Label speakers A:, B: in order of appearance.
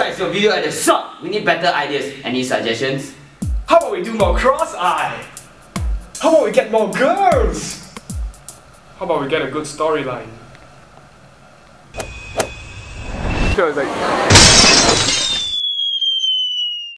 A: guys, your video ideas suck. We need better ideas. Any suggestions?
B: How about we do more cross-eye? How about we get more girls? How about we get a good storyline? So it's like